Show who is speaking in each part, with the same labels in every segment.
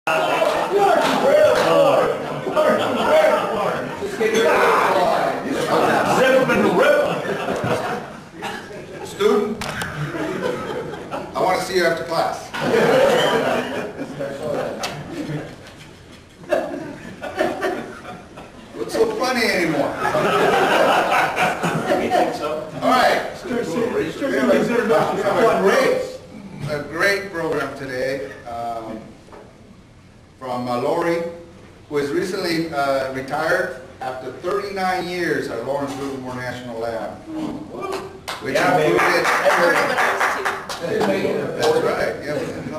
Speaker 1: Student, I want to see you after class. What's so funny anymore?
Speaker 2: You think so?
Speaker 1: All right. We have a great program today from Lori, who has recently retired after 39 years at Lawrence Livermore National Lab. Which included, that's right, yeah,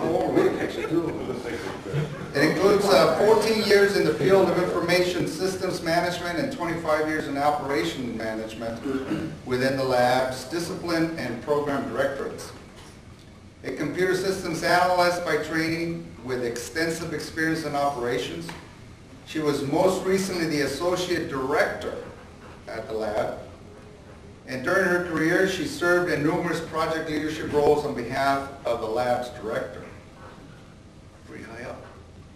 Speaker 1: it includes 14 years in the field of information systems management and 25 years in operation management within the lab's discipline and program directorates. A computer systems analyst by training with extensive experience in operations. She was most recently the associate director at the lab. And during her career, she served in numerous project leadership roles on behalf of the lab's director. Pretty high up.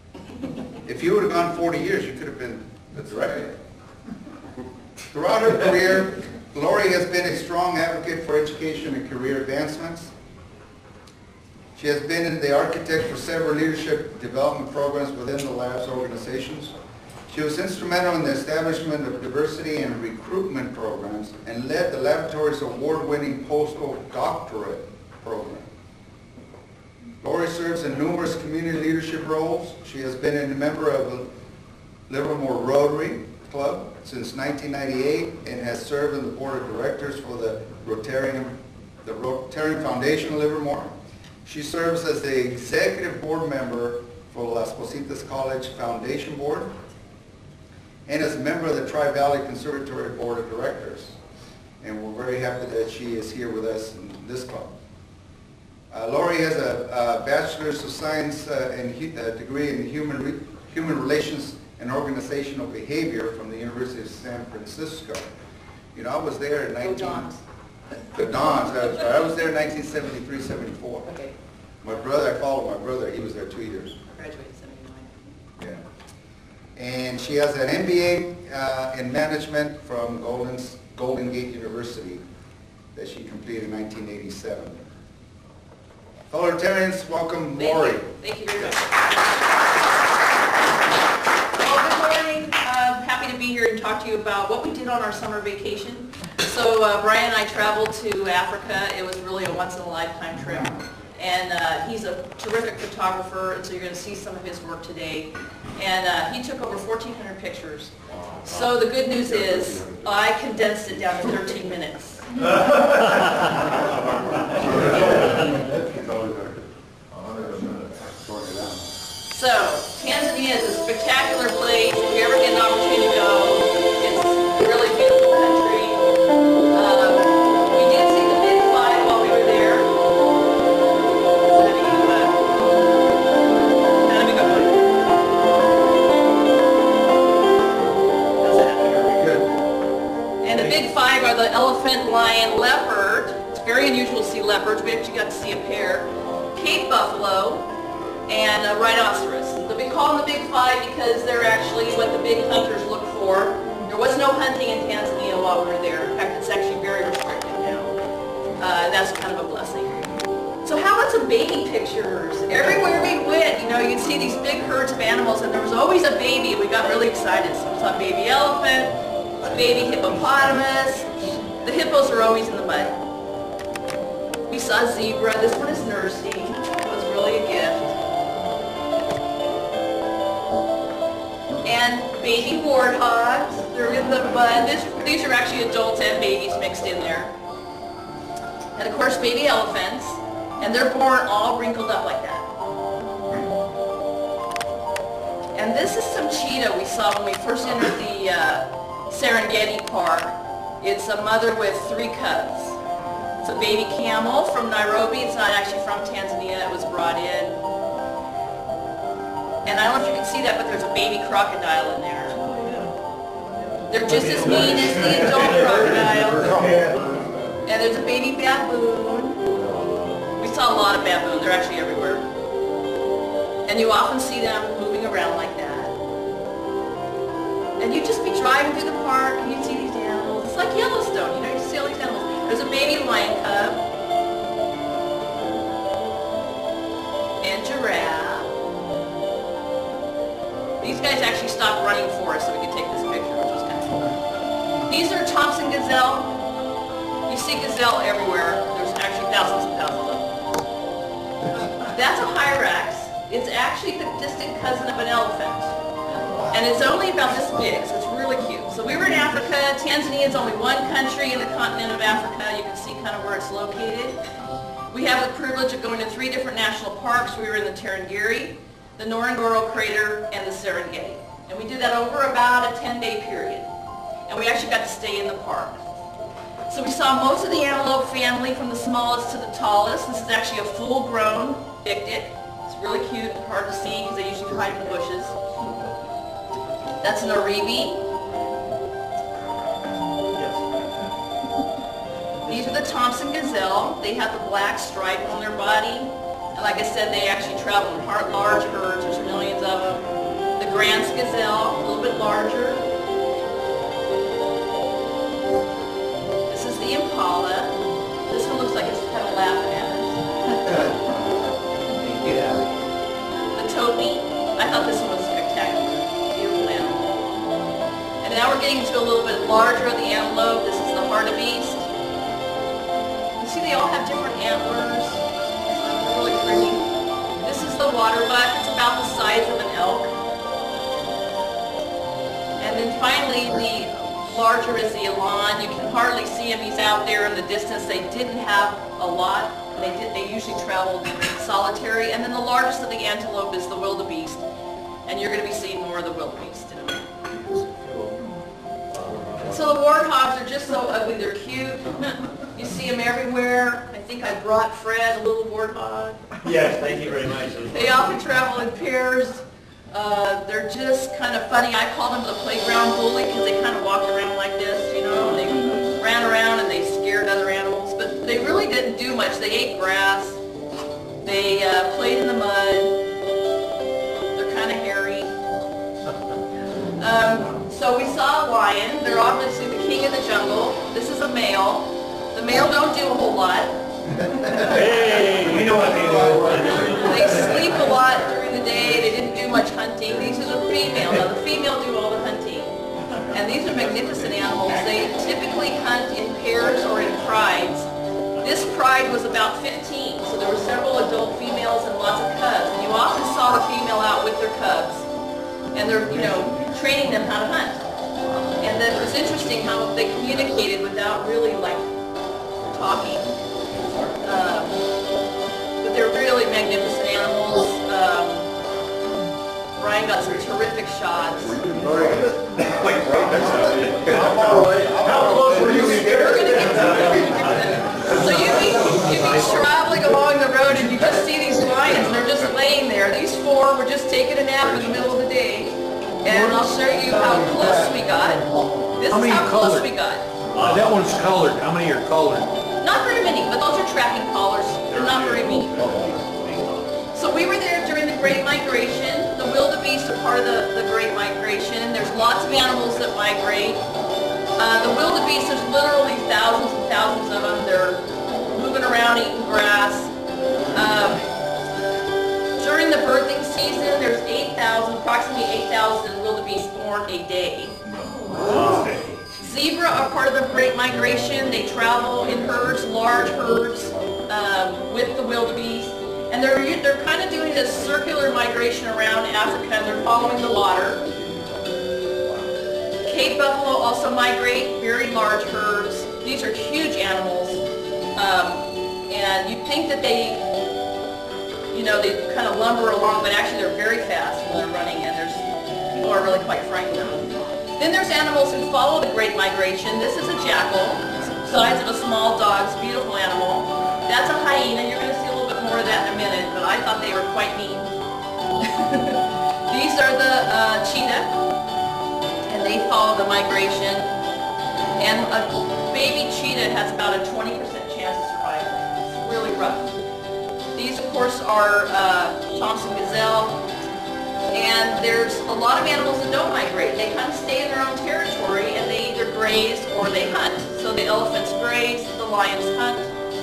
Speaker 1: If you would have gone 40 years, you could have been the director. Throughout her career, Lori has been a strong advocate for education and career advancements. She has been the architect for several leadership development programs within the lab's organizations. She was instrumental in the establishment of diversity and recruitment programs and led the laboratory's award-winning postal doctorate program. Lori serves in numerous community leadership roles. She has been a member of the Livermore Rotary Club since 1998 and has served on the board of directors for the Rotary Foundation of Livermore. She serves as the executive board member for Las Positas College Foundation Board and as a member of the Tri-Valley Conservatory Board of Directors. And we're very happy that she is here with us in this club. Lori has a Bachelor's of Science and degree in Human Relations and Organizational Behavior from the University of San Francisco. You know, I was there in I was there in 1973-74.
Speaker 3: Okay.
Speaker 1: My brother, I followed my brother, he was there 2 years.
Speaker 3: Graduated 79.
Speaker 1: Yeah. And she has an MBA in management from Golden Gate University that she completed in 1987. Fellow Rotarians, welcome Lori.
Speaker 3: Thank you very much. Well, good morning. Happy to be here and talk to you about what we did on our summer vacation. So Brian and I traveled to Africa. It was really a once-in-a-lifetime trip. And he's a terrific photographer, and so you're going to see some of his work today. And he took over 1,400 pictures. So the good news is I condensed it down to 13 minutes. So Tanzania is a spectacular place. If you ever get an opportunity to go, it's a really beautiful country. We did see the Big Five while we were there. And the Big Five are the elephant, lion, leopard. It's very unusual to see leopards. We actually got to see a pair. Cape buffalo and a rhinoceros. We call them the Big Five because they're actually what the big hunters look for. There was no hunting in Tanzania while we were there. In fact, it's actually very restricted now. That's kind of a blessing. So how about some baby pictures? Everywhere we went, you know, you'd see these big herds of animals, and there was always a baby, and we got really excited. So we saw a baby elephant, a baby hippopotamus. The hippos are always in the mud. We saw a zebra. This one is nursing. It was really a gift. And baby warthogs, they're in the mud. These are actually adults and babies mixed in there. And of course baby elephants, and they're born all wrinkled up like that. And this is some cheetah we saw when we first entered the Serengeti Park. It's a mother with 3 cubs. It's a baby camel from Nairobi. It's not actually from Tanzania, it was brought in. And I don't know if you can see that, but there's a baby crocodile in there. They're just as mean as the adult crocodile. And there's a baby baboon. We saw a lot of baboon. They're actually everywhere. And you often see them moving around like that. And you just be driving through the park and you see these animals. It's like Yellowstone, you know, you see all these animals. There's a baby lion cub and giraffe. These guys actually stopped running for us so we could take this picture, which was kind of cool. These are Thompson gazelle. You see gazelle everywhere. There's actually thousands and thousands of them. That's a hyrax. It's actually the distant cousin of an elephant. And it's only about this big, so it's really cute. So we were in Africa. Tanzania is only one country in the continent of Africa. You can see kind of where it's located. We have the privilege of going to 3 different national parks. We were in the Tarangire, the Ngorongoro Crater, and the Serengeti. And we did that over about a 10-day period. And we actually got to stay in the park. So we saw most of the antelope family from the smallest to the tallest. This is actually a full-grown ictit. It's really cute, hard to see because they usually hide in the bushes. That's an oribi. These are the Thompson gazelle. They have the black stripe on their body. And like I said, they actually travel in large herds. There's millions of them. The Grant's gazelle, a little bit larger. This is the impala. This one looks like it's kind of laughing at us. The topi. I thought this one was spectacular. Beautiful animal. And now we're getting to a little bit larger of the antelope. This is the hartebeest. You see they all have different antlers. They're really pretty. This is the waterbuck. It's about the size of an elk. And then finally the larger is the elan. You can hardly see him. He's out there in the distance. They didn't have a lot. They usually traveled solitary. And then the largest of the antelope is the wildebeest. And you're going to be seeing more of the wildebeest in a minute. So the warthogs are just so ugly. They're cute. You see them everywhere. I think I brought Fred, a little warthog.
Speaker 2: Yes, thank you very much.
Speaker 3: They often travel in pairs. They're just kind of funny. I call them the playground bully because they kind of walked around like this, you know, and they ran around and they scared other animals. But they really didn't do much. They ate grass. They played in the mud. They're kind of hairy. So we saw a lion. They're obviously the king of the jungle. This is a male. The male don't do a whole lot.
Speaker 2: Hey, we know what they do.
Speaker 3: They sleep a lot during the day. They didn't do much hunting. These are the female. Now the female do all the hunting. And these are magnificent animals. They typically hunt in pairs or in prides. This pride was about 15, so there were several adult females and lots of cubs. And you often saw the female out with their cubs. And they're, you know, training them how to hunt. And then it was interesting how they communicated without really, like, talking. But they're really magnificent animals. Brian got some terrific shots.
Speaker 2: How close were you?
Speaker 3: We're going to get to them. So you'd be traveling along the road and you just see these lions and they're just laying there. These 4 were just taking a nap in the middle of the day. And I'll show you how close we got. This is how close we got.
Speaker 4: That one's colored. How many are colored?
Speaker 3: Not very many, but those are tracking collars. They're not very many. So we were there during the Great Migration. The wildebeest are part of the Great Migration. There's lots of animals that migrate. The wildebeest, there's literally thousands and thousands of them. They're moving around eating grass. During the birthing season, there's approximately 8,000 wildebeest born a day. Zebra are part of the Great Migration. They travel in herds, large herds, with the wildebeest. And they're kind of doing this circular migration around Africa, and they're following the water. Cape buffalo also migrate, very large herds. These are huge animals. And you'd think that they kind of lumber along, but actually they're very fast when they're running, and people are really quite frightened of them. Then there's animals who follow the Great Migration. This is a jackal, size of a small dog. It's a beautiful animal. That's a hyena. You're going to see a little bit more of that in a minute, but I thought they were quite neat. These are the cheetah, and they follow the migration. And a baby cheetah has about a 20% chance of survival. It's really rough. These of course, are Thompson gazelle. And there's a lot of animals that don't migrate. They kind of stay in their own territory and they either graze or they hunt. So the elephants graze, the lions hunt.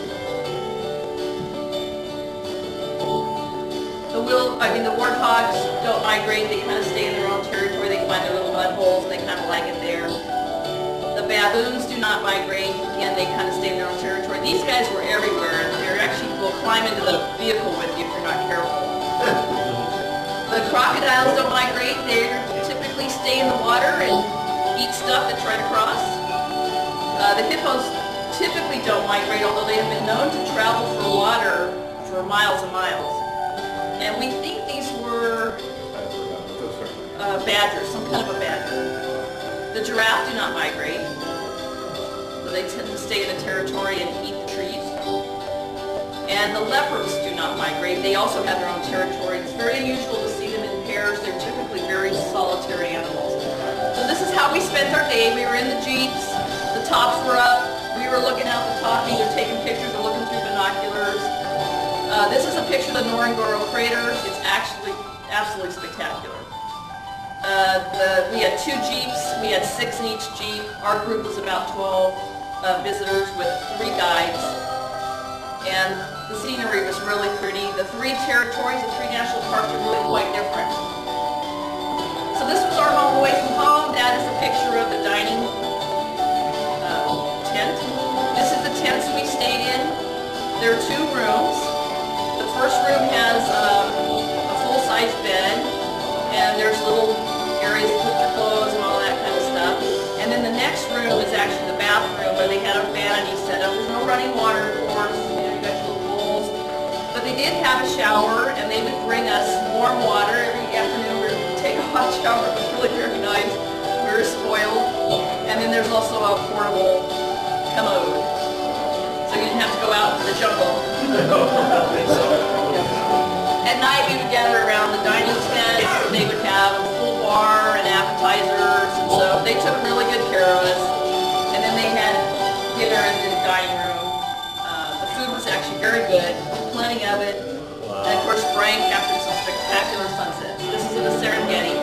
Speaker 3: The warthogs don't migrate. They kind of stay in their own territory. They find their little mud holes and they kind of like it there. The baboons do not migrate. Again, they kind of stay in their own territory. These guys were everywhere. They actually will climb into the vehicle with you if you're not careful. The crocodiles don't migrate. They typically stay in the water and eat stuff that's right across. The hippos typically don't migrate, although they have been known to travel for water for miles and miles. And we think these were badgers, some kind of a badger. The giraffe do not migrate. So they tend to stay in the territory and eat the trees. And the leopards do not migrate. They also have their own territory. It's very unusual to see them in pairs. They're typically very solitary animals. So this is how we spent our day. We were in the jeeps. The tops were up. We were looking out the top, either taking pictures or looking through binoculars. This is a picture of the Ngorongoro crater. It's actually absolutely spectacular. We had 2 jeeps. We had 6 in each jeep. Our group was about 12 visitors with 3 guides. And the scenery was really pretty. The 3 territories, the 3 national parks are really quite different. So this was our home away from home. That is a picture of the dining tent. This is the tents we stayed in. There are 2 rooms. The first room has a full-size bed, and there's little areas to put your clothes and all that kind of stuff. And then the next room is actually the bathroom where they had a vanity set up. There's no running water, of course. You got your little bowls. But they did have a shower, and they would bring us warm water every afternoon. We would take a hot shower. It was really very nice. We were spoiled. And then there's also a portable commode. So you didn't have to go out into the jungle. At night we would gather around the dining tent. They would have a full bar and appetizers, and so they took really good care of us. And then they had dinner in the dining room. The food was actually very good, plenty of it. And of course Frank captured some spectacular sunsets. This is in the Serengeti.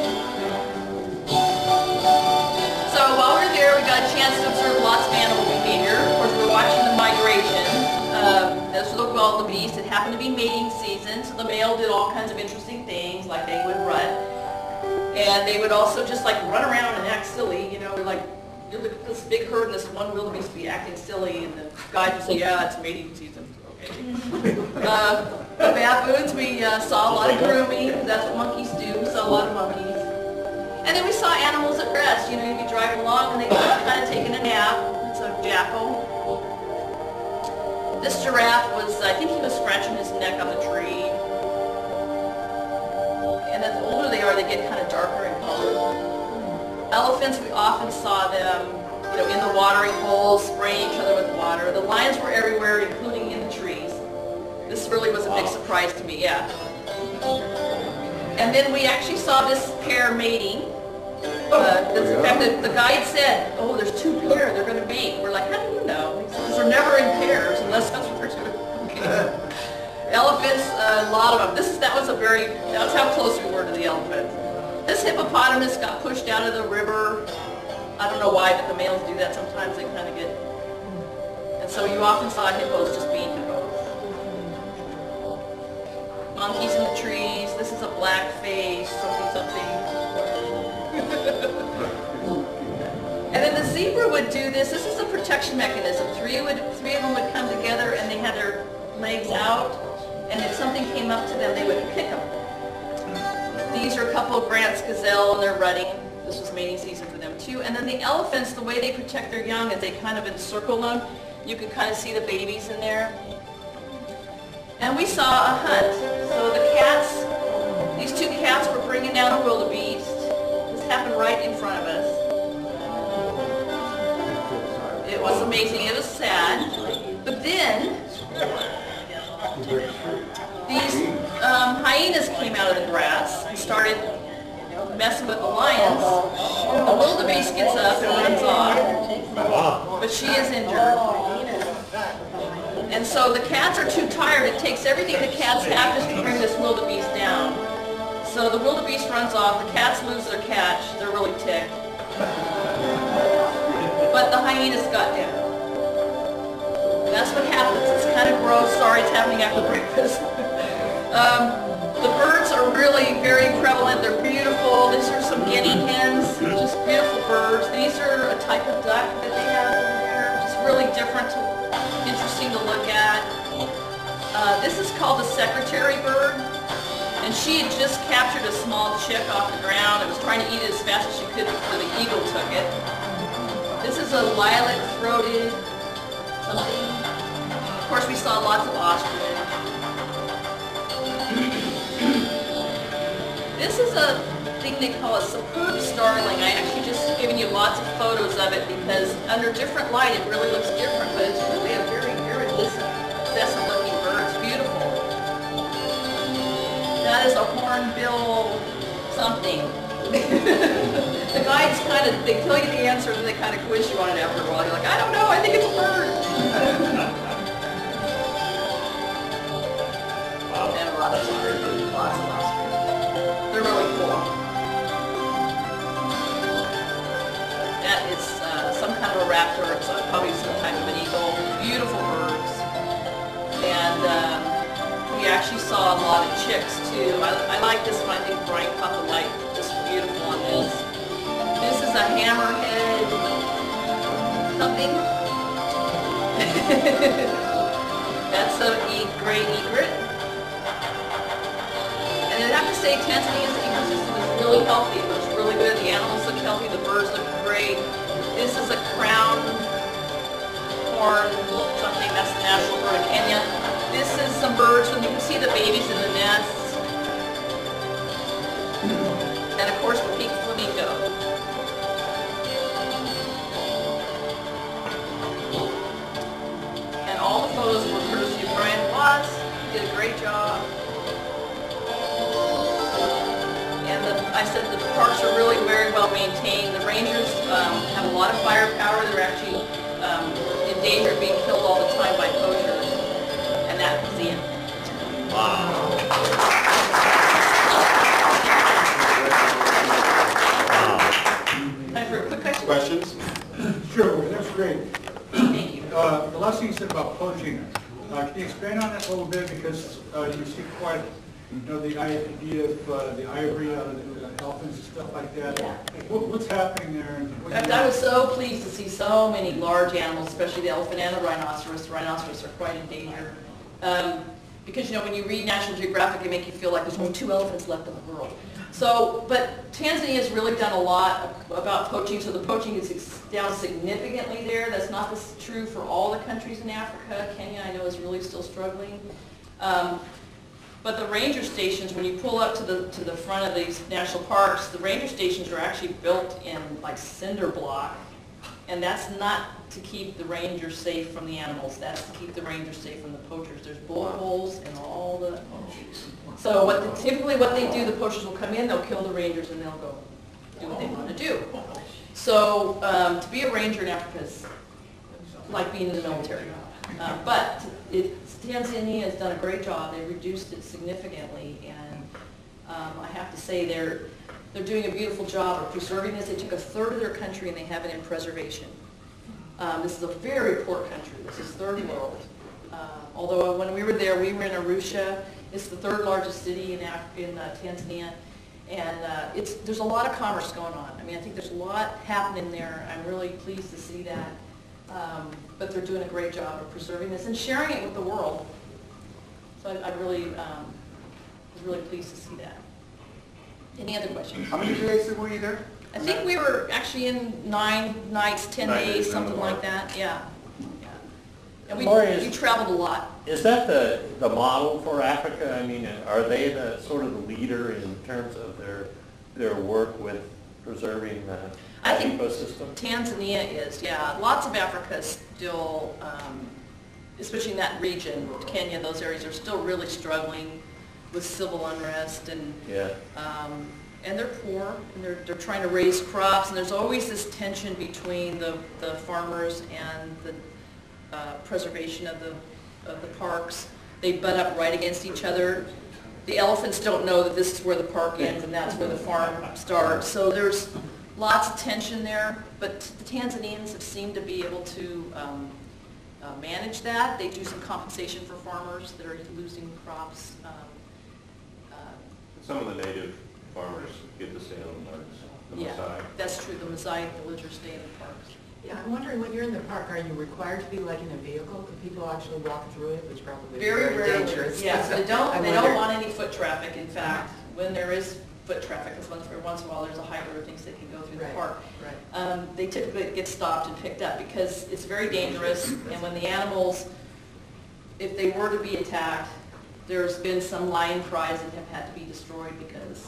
Speaker 3: So while we were there, we got a chance to observe lots of animal behavior. Of course, we were watching the migration. This was the wildebeest. It happened to be mating season, so the male did all kinds of interesting things, like they would run. And they would also just like run around and act silly, you know, like you look at this big herd and this one wildebeest would be acting silly, and the guys would say, yeah, it's mating season. Okay. The baboons, we saw a lot of grooming. That's what monkeys do. We saw a lot of monkeys. And then we saw animals at rest. You know, you'd be driving along and they kind of taking a nap. It's a jackal. This giraffe was, I think he was scratching his neck on the tree. And as older they are, they get kind of darker in color. Elephants, we often saw them, you know, in the watering holes, spraying each other with water. The lions were everywhere, including in the trees. This really was a big surprise to me, yeah. And then we actually saw this pair mating. In fact, the guide said, oh, there's 2 pairs, they're going to mate. We're like, how do you know? Because they're never in pairs unless that's what they're doing. Okay. Elephants, a lot of them. That was how close we were to the elephant. This hippopotamus got pushed out of the river. I don't know why, but the males do that sometimes. They kind of get... And so you often saw hippos just being hippos. Monkeys in the trees. This is a black face, something. And then the zebra would do this. This is a protection mechanism. 3 of them would come together and they had their legs out, and if something came up to them, they would pick them. These are a couple of Grant's gazelle, and they're rutting. This was mating season for them too. And then the elephants, the way they protect their young is they kind of encircle them. You can kind of see the babies in there. And we saw a hunt. So the cats, these 2 cats were bringing down a wildebeest. This happened right in front of us. It was amazing. It was sad. But then, these hyenas came out of the grass and started messing with the lions. The wildebeest gets up and runs off, but she is injured. And so the cats are too tired. It takes everything the cats have just to bring this wildebeest down. So the wildebeest runs off, the cats lose their catch, they're really ticked. But the hyenas got dinner. And that's what happens. It's kind of gross. Sorry, it's happening after breakfast. The birds are really very prevalent. They're beautiful. These are some guinea hens, just beautiful birds. These are a type of duck that they have over there. Just really different, interesting to look at. This is called the secretary bird. And she had just captured a small chick off the ground and was trying to eat it as fast as she could before the eagle took it. This is a lilac-throated something. Of course, we saw lots of ostriches. This is a thing they call a superb starling. I actually just given you lots of photos of it because under different light it really looks different, but it's really a very iridescent looking bird. It's beautiful. That is a hornbill something. The guides kind of, they tell you the answer and they kind of quiz you on it after a while. You're like, I don't know, I think it's a bird. Wow. And lots of ostriches. They're really cool. That is some kind of a raptor. It's probably some type of an eagle. Beautiful birds. And we actually saw a lot of chicks too. I like this one. I think Brian caught the light just beautiful on this. This is a hammerhead something. That's a gray egret. And I have to say, Tanzania's ecosystem is really healthy. It looks really good. The animals look healthy. The birds look great. This is a crown horn something. That's the national bird of Kenya. This is some birds, and you can see the babies in the nests. And of course, the pink flamingo. And all the photos were courtesy of Brian Watts. He did a great job. I said the parks are really very well maintained. The rangers have a lot of firepower. They're actually in danger of being killed all the time by poachers. And that was the end.
Speaker 2: Wow.
Speaker 3: Time for a quick question.
Speaker 1: Questions?
Speaker 5: Sure, that's great.
Speaker 3: Thank you.
Speaker 5: The last thing you said about poaching, can you expand on that a little bit? Because you see quite, the idea of the ivory out of the elephants and stuff like that.
Speaker 3: Yeah.
Speaker 5: What's happening there? And
Speaker 3: In fact, I was so pleased to see so many large animals, especially the elephant and the rhinoceros. The rhinoceros are quite in danger. Because, when you read National Geographic, they make you feel like there's only 2 elephants left in the world. So, but Tanzania has really done a lot about poaching, so the poaching is down significantly there. That's not true for all the countries in Africa. Kenya, I know, is really still struggling. But the ranger stations, when you pull up to the front of these national parks, the ranger stations are actually built in like cinder block, and that's not to keep the rangers safe from the animals. That's to keep the rangers safe from the poachers. There's bullet holes in all the. So typically what they do, the poachers will come in, they'll kill the rangers, and they'll go do what they want to do. So to be a ranger in Africa is like being in the military. But Tanzania has done a great job. They reduced it significantly, and I have to say they're doing a beautiful job of preserving this. They took a third of their country and they have it in preservation. This is a very poor country. This is third world. Although when we were there, we were in Arusha. It's the 3rd largest city in Tanzania, and there's a lot of commerce going on. I mean, I think there's a lot happening there. I'm really pleased to see that. But they're doing a great job of preserving this and sharing it with the world. So I really was really pleased to see that. Any other questions?
Speaker 1: How many days were you there?
Speaker 3: I think we were actually in 9 nights, 10 days, something like that. Yeah. And we traveled a lot.
Speaker 2: Is that the model for Africa? I mean, are they the sort of the leader in terms of their work with preserving the ecosystem?
Speaker 3: Tanzania is, yeah. Lots of Africa is still, especially in that region, Kenya, those areas are still really struggling with civil unrest, and and they're poor, and they're trying to raise crops, and there's always this tension between the farmers and the preservation of of the parks. They butt up right against each other. The elephants don't know that this is where the park ends and that's where the farm starts. So there's lots of tension there, but the Tanzanians have seemed to be able to manage that. They do some compensation for farmers that are losing crops.
Speaker 6: Some of the native farmers get to stay on the parks, the
Speaker 3: Yeah,
Speaker 6: Maasai.
Speaker 3: that's true. The Maasai villagers stay in the parks.
Speaker 7: Yeah, I'm wondering, when you're in the park, are you required to be like in a vehicle? Do people actually walk through it, which probably is
Speaker 3: Very
Speaker 7: very
Speaker 3: rarely.
Speaker 7: dangerous?
Speaker 3: Yeah,
Speaker 7: So
Speaker 3: they don't
Speaker 7: wonder-
Speaker 3: want any foot traffic. In fact, when there is foot traffic, because every once in a while there's a hiker who thinks they can go through the
Speaker 7: Right,
Speaker 3: park.
Speaker 7: right.
Speaker 3: They typically get stopped and picked up because it's very dangerous, and when the animals, if they were to be attacked, there's been some lion prides that have had to be destroyed because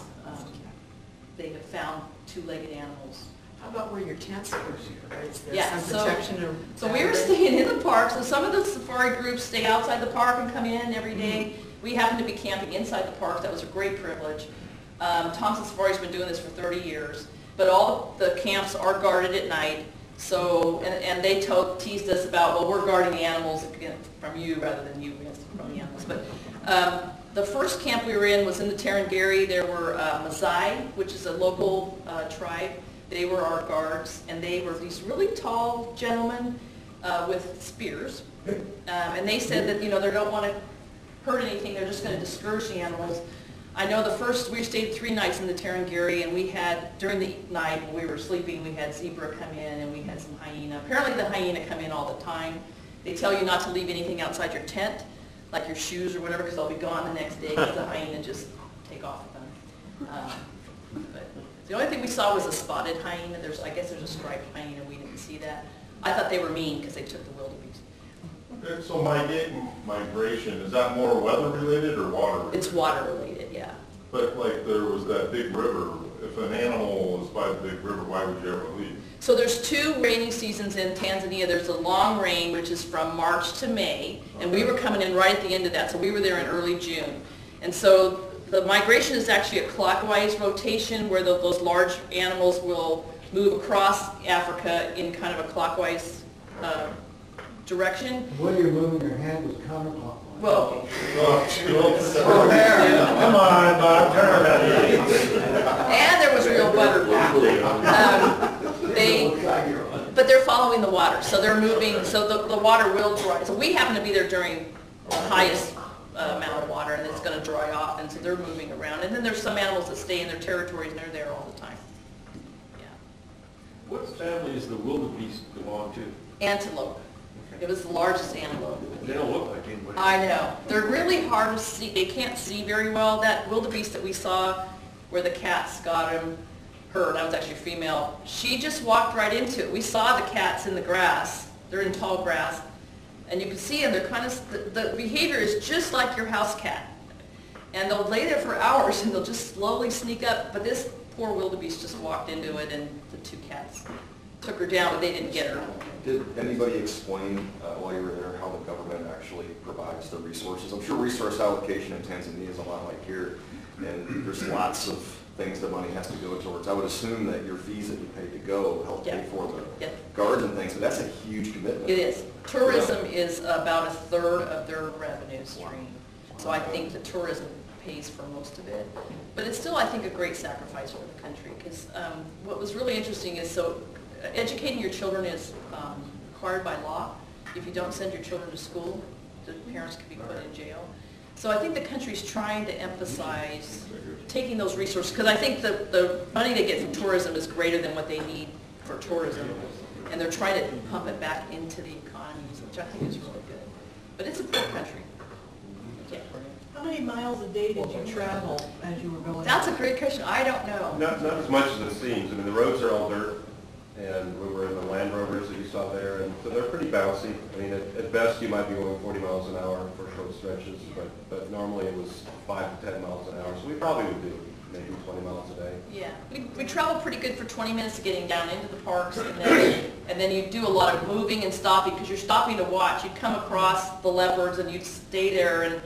Speaker 3: they have found two-legged animals.
Speaker 7: How about where your tents are? Is there
Speaker 3: Yeah,
Speaker 7: some
Speaker 3: so-
Speaker 7: protection or?
Speaker 3: So we were staying in the park, so some of the safari groups stay outside the park and come in every day. We happen to be camping inside the park. That was a great privilege. Thompson Safari's been doing this for 30 years, but all the camps are guarded at night. So, and they teased us about, well, we're guarding the animals from you rather than you from the animals. But the first camp we were in was in the Tarangire. There were Maasai, which is a local tribe. They were our guards, and they were these really tall gentlemen with spears. And they said that, they don't want to hurt anything, they're just going to discourage the animals. I know we stayed 3 nights in the Tarangire, and we had, during the night when we were sleeping, we had zebra come in, and we had some hyena. Apparently the hyena come in all the time. They tell you not to leave anything outside your tent, like your shoes or whatever, because they'll be gone the next day, because the hyena just take off with them. But the only thing we saw was a spotted hyena. I guess there's a striped hyena. We didn't see that. I thought they were mean because they took the wildebeest.
Speaker 6: Okay, so migration, is that more weather related or water related?
Speaker 3: It's water related, yeah.
Speaker 6: But like there was that big river, if an animal is by the big river, why would you ever leave?
Speaker 3: So there's 2 rainy seasons in Tanzania. There's the long rain, which is from March to May, and we were coming in right at the end of that, so we were there in early June. And so the migration is actually a clockwise rotation where those large animals will move across Africa in kind of a clockwise direction.
Speaker 8: The way you're moving your hand was counterclockwise.
Speaker 3: Well,
Speaker 6: Come on, Bob, turn around.
Speaker 3: and there was real butter. But they're following the water, so they're moving, so the water will dry. So we happen to be there during the highest amount of water, and it's going to dry off, and so they're moving around. And then there's some animals that stay in their territories, and they're there all the time. Yeah.
Speaker 4: What family does the wildebeest belong to?
Speaker 3: Antelope. It was the largest antelope.
Speaker 4: They don't look like anybody.
Speaker 3: I know. They're really hard to see. They can't see very well. That wildebeest that we saw where the cats got him, that was actually a female, she just walked right into it. We saw the cats in the grass. They're in tall grass. And you can see them. They're kind of, the behavior is just like your house cat. And they'll lay there for hours and they'll just slowly sneak up. But this poor wildebeest just walked into it, and the 2 cats took her down, but they didn't get her.
Speaker 9: Did anybody explain while you were there how the government actually provides the resources? I'm sure resource allocation in Tanzania is a lot like here, and there's lots of things that money has to go towards. I would assume that your fees that you pay to go help pay for the guards and things, but that's a huge commitment.
Speaker 3: It is. Tourism is about 1/3 of their revenue stream. So I think the tourism pays for most of it. But it's still, I think, a great sacrifice for the country, because what was really interesting is, educating your children is required by law. If you don't send your children to school, the parents could be put in jail. So I think the country's trying to emphasize taking those resources, because I think the money they get from tourism is greater than what they need for tourism. And they're trying to pump it back into the economies, which I think is really good. But it's a poor country. Yeah.
Speaker 7: How many miles a day did you travel as you were going?
Speaker 3: That's a great question. I don't know.
Speaker 6: Not as much as it seems. I mean, the roads are all dirt, and we were in the Land Rovers that you saw there, and so they're pretty bouncy. I mean, at best you might be going 40 miles an hour for short stretches, but normally it was 5 to 10 miles an hour, so we probably would do maybe 20 miles a day.
Speaker 3: Yeah, we travel pretty good for 20 minutes getting down into the parks, and then you do a lot of moving and stopping, because you're stopping to watch. You'd come across the leopards and you'd stay there, and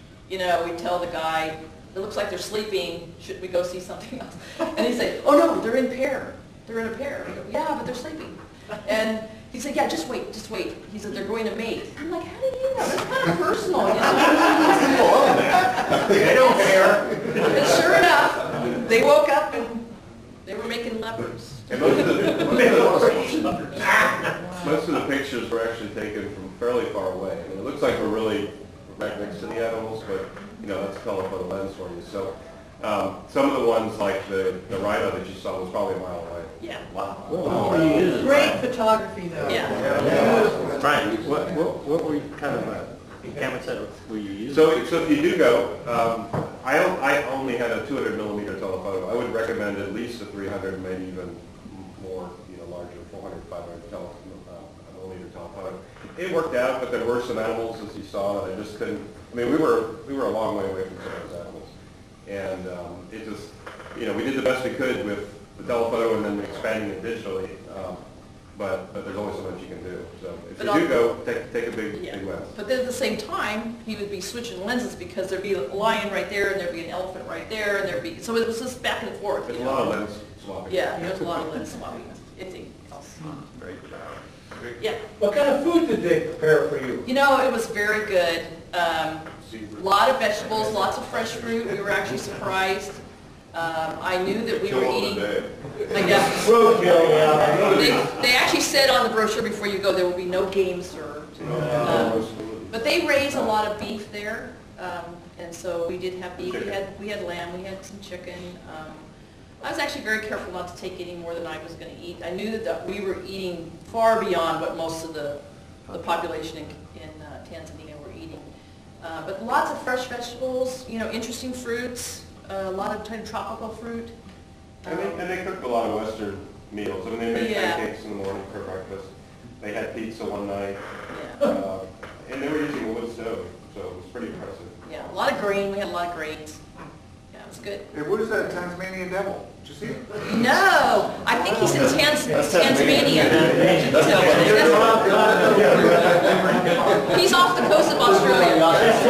Speaker 3: we'd tell the guy, it looks like they're sleeping, should we go see something else? And he'd say, oh no, they're in pair. They're in a pair. We go, yeah, but they're sleeping. And He said, yeah, just wait, just wait. He said, they're going to mate. I'm like, how did you know? That's kind of personal, you know?
Speaker 2: They don't care.
Speaker 3: And sure enough, they woke up and they were making leopards.
Speaker 6: And most of the pictures were actually taken from fairly far away. I mean, it looks like we're really right next to the animals, but you know, that's a telephoto lens for you. So some of the ones like the rhino that you saw was probably a mile away.
Speaker 3: Yeah.
Speaker 2: Wow.
Speaker 7: Great photography, though.
Speaker 3: Yeah.
Speaker 2: Brian, what were you kind of, camera setup were you using?
Speaker 6: So if you do go, I only had a 200 millimeter telephoto. I would recommend at least a 300, maybe even more, you know, larger, 400, 500 millimeter telephoto. It worked out, but there were some animals, as you saw, that I just couldn't. I mean, we were a long way away from some of those animals, and it just, you know, we did the best we could with the telephoto and then expanding it digitally. But there's only so much you can do. So if you do go, take a big lens.
Speaker 3: But then at the same time, he would be switching lenses because there'd be a lion right there and there'd be an elephant right there and there'd be, so it was just back and forth.
Speaker 6: There's
Speaker 3: you
Speaker 6: a lot of
Speaker 3: know?
Speaker 6: lens swapping.
Speaker 3: Yeah, there's a lot of lens swapping. It's
Speaker 2: Great job.
Speaker 3: yeah.
Speaker 5: What kind of food did they prepare for you?
Speaker 3: You know, it was very good. A lot of vegetables, lots of fresh fruit. We were actually surprised. I knew that we were eating. I guess. They actually said on the brochure before you go there will be no game served. But they raise a lot of beef there, and so we did have beef. We had lamb. We had some chicken. I was actually very careful not to take any more than I was going to eat. I knew that we were eating far beyond what most of the population in Tanzania were eating. But lots of fresh vegetables, you know, interesting fruits, a lot of tropical fruit.
Speaker 6: And they cooked a lot of Western meals. I mean, they made
Speaker 3: Yeah.
Speaker 6: pancakes in the morning for breakfast. They had pizza one night,
Speaker 3: Yeah.
Speaker 6: and they were using a wood stove, so it was pretty impressive.
Speaker 3: Yeah, a lot of grain. We had a lot of grains. Yeah, it was good.
Speaker 1: Hey, what is that Tasmanian devil? Did you see it?
Speaker 3: No, I think he's in Tanzania. He's off the coast of Australia.